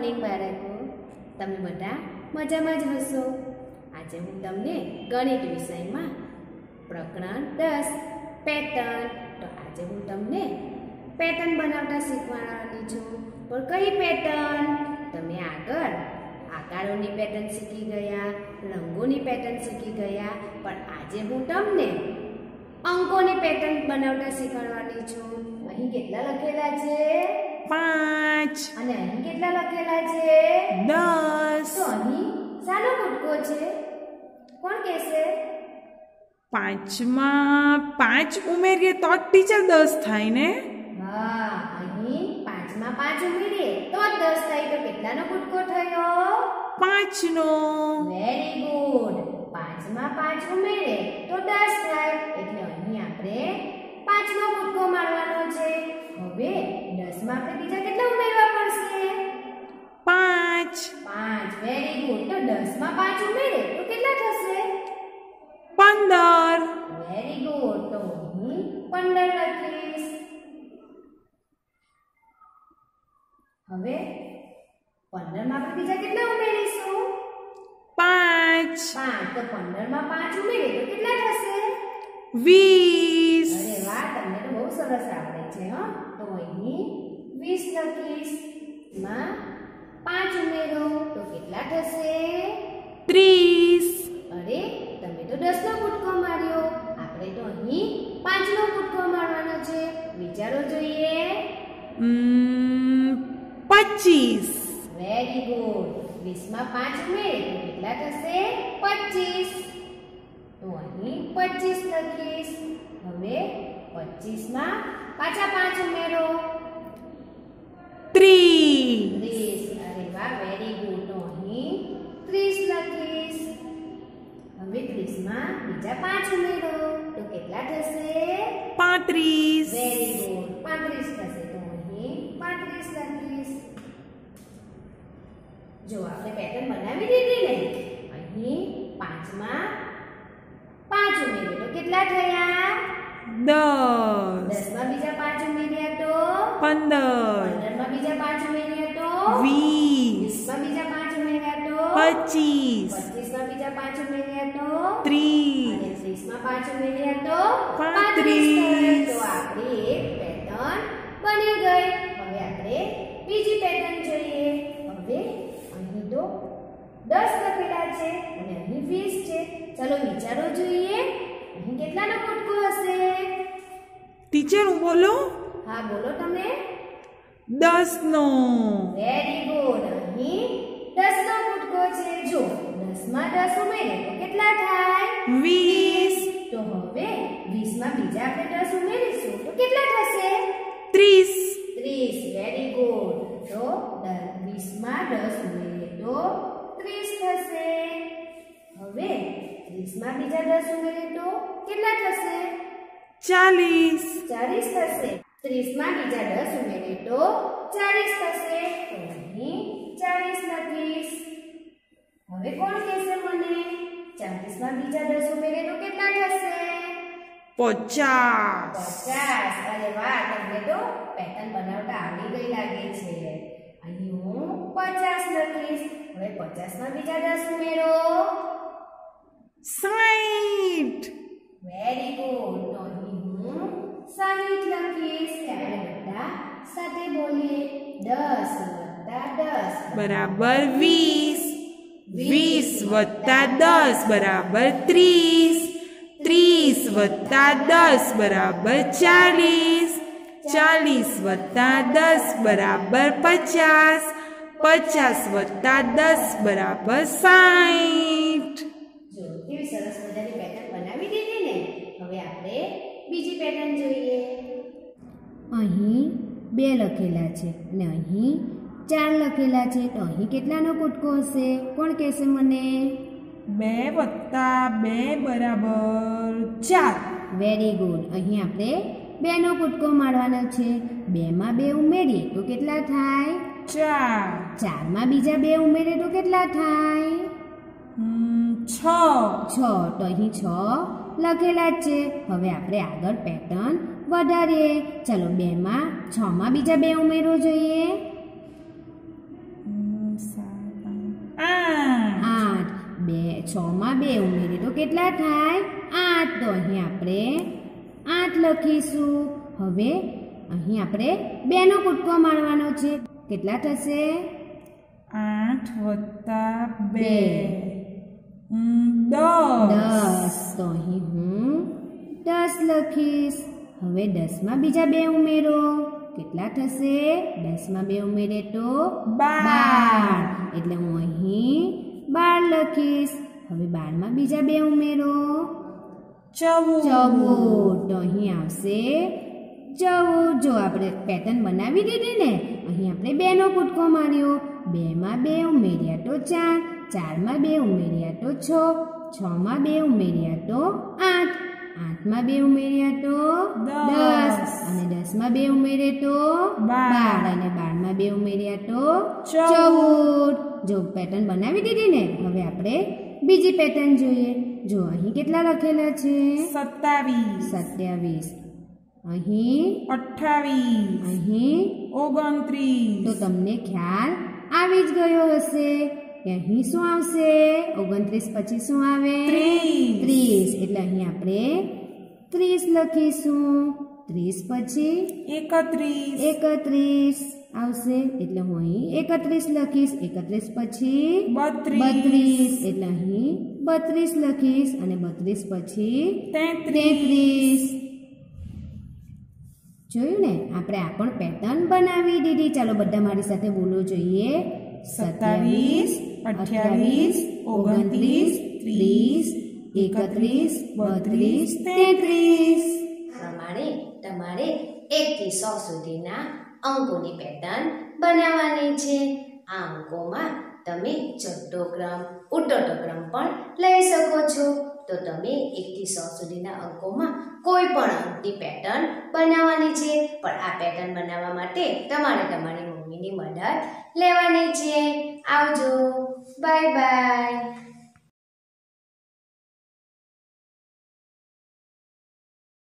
Morning બાળકો, તમે બધા મજામાં જ હશો। આજે હું તમને ગણિત વિષયમાં પ્રકરણ 10 પેટર્ન, તો આજે હું તમને પેટર્ન બનાવતા શીખવાડવાની છું। પણ કઈ પેટર્ન? તમે આગળ આકારોની પેટર્ન શીખી ગયા, રંગોની પેટર્ન શીખી ગયા, પણ આજે હું તમને અંકોની પેટર્ન બનાવતા શીખવાડવાની છું। અહીં કેટલા લખેલા છે? 5 અને અહીં કેટલા લખેલા છે? 10। તો અહીં શાનો કૂદકો છે? કોણ કહેશે? 5 માં 5 ઉમેરીએ તો ટીચર 10 થાય ને? હા, અહીં 5 માં 5 ઉમેરીએ તો 10 થાય, તો કેટલાનો કૂદકો થયો? 5 નો। Very good. 5 માં 5 ઉમેરે તો 10 થાય, એટલે અહીં આપણે 5 નો કૂદકો મારવાનો છે। હવે 10 માં આપણે બીજા કેટલા ઉમેરવા પડશે? 5। 5, વેરી ગુડ। તો 10 માં 5 ઉમેરે તો કેટલા થશે? 15। Very good. તો અહીં 15 લખીશ। હવે 15 માં આપણે બીજા કેટલા ઉમેરીશું? 5। 5, તો 15 માં 5 ઉમેરે તો કેટલા થશે? 20। અરે વાહ, તમને તો બહુ સરસ આવડે છે હો। તો અહીં 20 લખીશ। માં 5 ઉમેરો તો કેટલા થશે? 30। અરે, તમે તો 10 નો કૂદકો માર્યો, આપણે તો અહીં 5 નો કૂદકો મારવાનો છે। વિચારો જોઈએ। 25। Very good. 20 માં 5 ઉમેરે તો કેટલા થશે? 25। તો અહીં 25 લખીશ। હવે 25 માં પાછા 5 ઉમેરો 30। 30। અરે વાહ, વેરી ગુડ। તો અહીં 30 લખીશ। હવે 30 માં બીજા 5 ઉમેરો તો કેટલા થશે? 35। વેરી ગુડ, 35 થશે। તો અહીં 35 લખીશ। જો આપણે પેટર્ન બનાવી દીધી ને, અહીં 5 માં 5 ઉમેરીએ તો કેટલા થયા? 10। 10 માં બીજા 5 ઉમેર્યા તો 15। 15 માં બીજા 5 ઉમેર્યા તો 20। 20 માં બીજા 5 ઉમેર્યા તો 25। 25 માં બીજા 5 ઉમેર્યા તો 30। અને 30 માં 5 ઉમેર્યા તો 35। તો આપણી એક પેટર્ન બની ગઈ। હવે આપણે બીજી પેટર્ન જોઈએ। હવે અહીં તો 10 લખેલા છે અને અહીં 20 છે। ચલો વિચારો જોઈએ, અહીં કેટલાનો કૂદકો હશે? ટીચર હું બોલો? હા, બોલો તમે। 10 નો। Very good. અહીં 10 નો કૂદકો છે। જો 10 માં 10 ઉમેરે તો કેટલા થાય? 20। તો હવે 20 માં બીજા આપણે 10 ઉમેરીશું તો કેટલા થશે? 30। 30। Very good. તો 20 માં 10 ઉમેરીએ તો 30 થશે। હવે 30 માં બીજા 10 ઉમેરીએ તો કેટલા થશે? 40। 40 થશે। 30 માં બીજા 10 ઉમેરીએ તો 40 થશે। તો અહીં 40 લખીશ। હવે કોણ કહેશે મને? 40 માં બીજા 10 ઉમેરીએ તો કેટલા થશે? 50। 50। અરે વાહ, તમને તો પેટર્ન બનાવતા આવડી ગઈ લાગે છે। અહીં હું 50 લખીશ। હવે 50 માં બીજા 10 ઉમેરો 60। Very good. તો અહીં હું 60 લખીશ। ત્યારે બધા સાથે બોલીએ, 10 વત્તા 10 બરાબર 20। 20 વત્તા 10 બરાબર 30। 30 વત્તા 10 બરાબર 40। 40 વત્તા 10 બરાબર 50। 50 વત્તા 10 બરાબર 60। જો કેવી સરસ મજાની પેટર્ન બનાવી દીધી ને। હવે આપણે બીજી પેટર્ન જોઈએ। અહીં 2 લખેલા છે અને અહીં 4 લખેલા છે, તો અહીં કેટલાનો કૂદકો હશે? કોણ કહેશે મને? 2 વત્તા 2 બરાબર 4। Very good. અહીં આપણે 2 નો કૂદકો મારવાનો છે। 2 માં 2 ઉમેરીએ તો કેટલા થાય? 4। 4 માં બીજા 2 ઉમેરીએ તો કેટલા થાય? 6। 6। તો અહીં 6 લખેલા જ છે। હવે આપણે આગળ પેટર્ન વધારીએ। ચલો 6 માં બીજા 2 ઉમેરો જોઈએ। 6 માં 2 ઉમેરીએ તો કેટલા થાય 8 તો અહીં આપણે 8 લખીશું હવે અહીં આપણે 2 નો કૂદકો મારવાનો છે કેટલા થશે 8 વત્તા 2 10 તો અહીં હું 10 લખીશ હવે 10 માં બીજા 2 ઉમેરો કેટલા થશે 10 માં 2 ઉમેરે તો 12 એટલે હું અહીં 12 લખીશ હવે 12 માં બીજા 2 ઉમેરો 14 તો અહીં આવશે 14 જો આપણે પેટર્ન બનાવી દીધી ને અહીં આપણે 2 નો કૂદકો માર્યો 2 માં 2 ઉમેર્યા તો 4 4 માં 2 ઉમેર્યા તો 6 6 માં 2 ઉમેર્યા તો 8 8 માં 2 ઉમેર્યા તો 10 અને 10 માં 2 ઉમેરે તો 12 અને 12 માં 2 ઉમેર્યા તો 14 જો પેટર્ન બનાવી દીધી ને હવે આપણે બીજી પેટર્ન જોઈએ જો અહીં કેટલા લખેલા છે 27 અહીં 28 અહીં 29 તો તમને ખ્યાલ આવી જ ગયો હશે કે અહીં શું આવશે 29 પછી શું આવે 30 એટલે અહીં આપણે 30 લખીશું 30 પછી 31 આવશે એટલે હું અહીં 31 લખીશ 31 પછી 32 એટલે અહીં 32 લખીશ અને 32 પછી 33 જોયું ને આપણે આ પણ પેટર્ન બનાવી દીધી ચાલો બધા મારી સાથે બોલો જોઈએ 27 28 29 30 31 32 33 પ્રમાણે તમારે 1 થી 100 સુધીના અંકોની પેટર્ન બનાવવાની છે આ અંકોમાં તમે ચડતો ક્રમ ઉતરતો ક્રમ પણ લઈ શકો છો તો તમે 1 થી 100 સુધીના અંકોમાં કોઈ પણ અંકની પેટર્ન બનાવવાની છે પણ આ પેટર્ન બનાવવા માટે તમારે તમારી મમ્મીની મદદ લેવાની છે આવજો બાય બાય